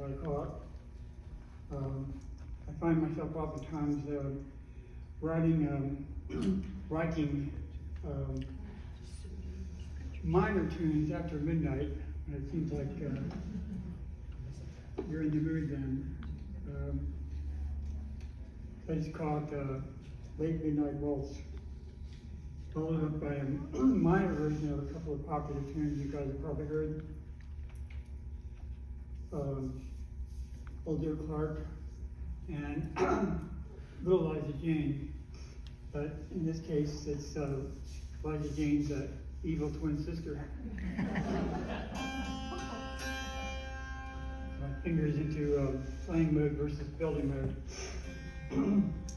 what I call it. I find myself oftentimes writing minor tunes after midnight, and it seems like you're in the mood then. I just call it Late Midnight Waltz, followed up by a minor version of a couple of popular tunes you guys have probably heard. Old Dear Clark and Little Liza Jane, but in this case it's Liza Jane's evil twin sister. My fingers into playing mode versus building mode.